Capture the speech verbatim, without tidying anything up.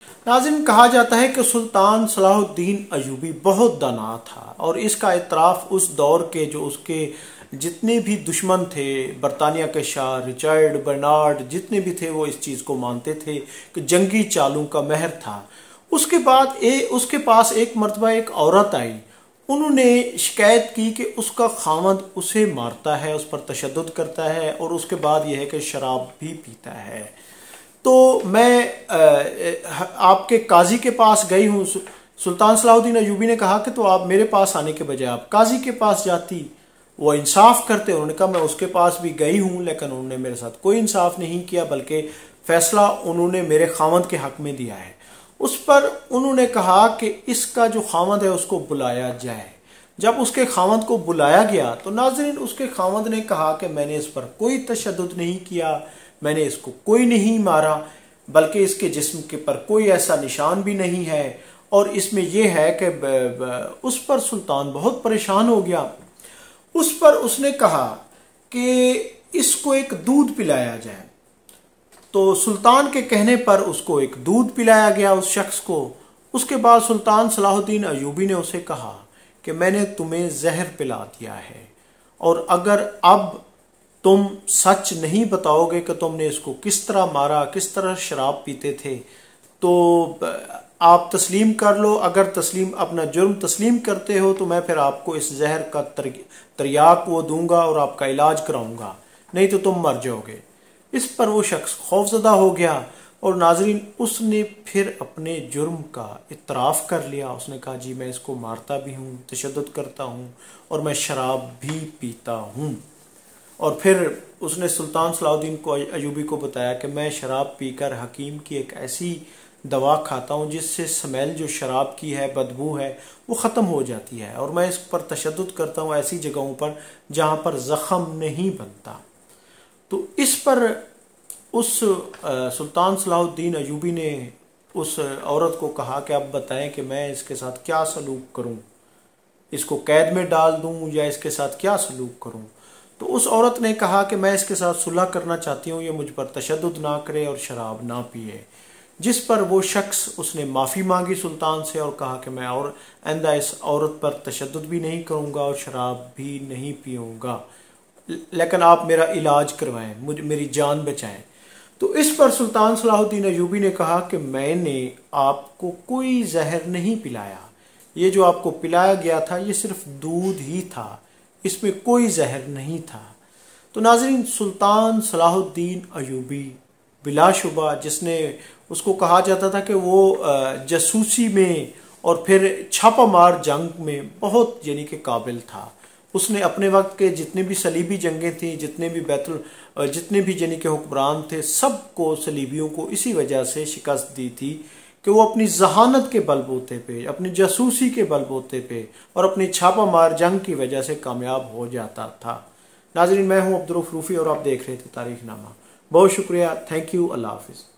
नाज़रीन, कहा जाता है कि सुल्तान सलाहुद्दीन अयूबी बहुत दाना था और इसका इतराफ़ उस दौर के जो उसके जितने भी दुश्मन थे, बरतानिया के शाह रिचर्ड बर्नार्ड जितने भी थे, वो इस चीज़ को मानते थे कि जंगी चालों का महर था। उसके बाद ए उसके पास एक मर्तबा एक औरत आई। उन्होंने शिकायत की कि उसका खामद उसे मारता है, उस पर तशद्दुद करता है और उसके बाद यह है कि शराब भी पीता है। तो मैं आपके काजी के पास गई हूँ। सुल्तान सलाहुद्दीन अयूबी ने कहा कि तो आप मेरे पास आने के बजाय आप काजी के पास जाती, वो इंसाफ करते। उन्होंने कहा मैं उसके पास भी गई हूँ, लेकिन उन्होंने मेरे साथ कोई इंसाफ नहीं किया, बल्कि फैसला उन्होंने मेरे खामद के हक में दिया है। उस पर उन्होंने कहा कि इसका जो खामद है उसको बुलाया जाए। जब उसके खामद को बुलाया गया तो नाज़रीन, उसके खामद ने कहा कि मैंने इस पर कोई तशद्दुद नहीं किया, मैंने इसको कोई नहीं मारा, बल्कि इसके जिस्म के पर कोई ऐसा निशान भी नहीं है। और इसमें यह है कि उस पर सुल्तान बहुत परेशान हो गया। उस पर उसने कहा कि इसको एक दूध पिलाया जाए। तो सुल्तान के कहने पर उसको एक दूध पिलाया गया उस शख्स को। उसके बाद सुल्तान सलाहुद्दीन अयूबी ने उसे कहा कि मैंने तुम्हें जहर पिला दिया है और अगर अब तुम सच नहीं बताओगे कि तुमने इसको किस तरह मारा, किस तरह शराब पीते थे, तो आप तस्लीम कर लो। अगर तस्लीम अपना जुर्म तस्लीम करते हो तो मैं फिर आपको इस जहर का तरियाक वो दूंगा और आपका इलाज कराऊंगा, नहीं तो तुम मर जाओगे। इस पर वो शख्स खौफजदा हो गया और नाजरीन, उसने फिर अपने जुर्म का इतराफ़ कर लिया। उसने कहा जी मैं इसको मारता भी हूँ, तशद्दुद करता हूँ और मैं शराब भी पीता हूँ। और फिर उसने सुल्तान सलाहुद्दीन को अयूबी को बताया कि मैं शराब पीकर हकीम की एक ऐसी दवा खाता हूँ जिससे स्मेल जो शराब की है, बदबू है, वो ख़त्म हो जाती है और मैं इस पर तशद्दुद करता हूँ ऐसी जगहों पर जहाँ पर ज़ख़म नहीं बनता। तो इस पर उस सुल्तान सलाहुद्दीन अयूबी ने उस औरत को कहा कि अब बताएं कि मैं इसके साथ क्या सलूक करूं, इसको कैद में डाल दूं या इसके साथ क्या सलूक करूं। तो उस औरत ने कहा कि मैं इसके साथ सुलह करना चाहती हूं, ये मुझ पर तशद्दुद ना करे और शराब ना पिए। जिस पर वो शख्स उसने माफ़ी मांगी सुल्तान से और कहा कि मैं और आइंदा इस औरत पर तशद्दुद भी नहीं करूँगा और शराब भी नहीं पीऊँगा, लेकिन आप मेरा इलाज करवाएं, मुझे मेरी जान बचाएं। तो इस पर सुल्तान सलाहुद्दीन अयूबी ने कहा कि मैंने आपको कोई जहर नहीं पिलाया, ये जो आपको पिलाया गया था ये सिर्फ दूध ही था, इसमें कोई जहर नहीं था। तो नाज़रीन, सुल्तान सलाहुद्दीन अयूबी बिलाशुबा, जिसने उसको कहा जाता था कि वो जासूसी में और फिर छापामार जंग में बहुत यानी कि काबिल था। उसने अपने वक्त के जितने भी सलीबी जंगें थी, जितने भी बैतुल जितने भी यानी के हुक्मरान थे, सबको सलीबियों को इसी वजह से शिकस्त दी थी कि वो अपनी जहानत के बलबूते पे, अपनी जासूसी के बलबूते पे और अपनी छापामार जंग की वजह से कामयाब हो जाता था। नाज़रीन, मैं हूँ अब्दुल रऊफ रूफी और आप देख रहे थे तारीखनामा। बहुत शुक्रिया, थैंक यू, अल्लाह हाफिज़।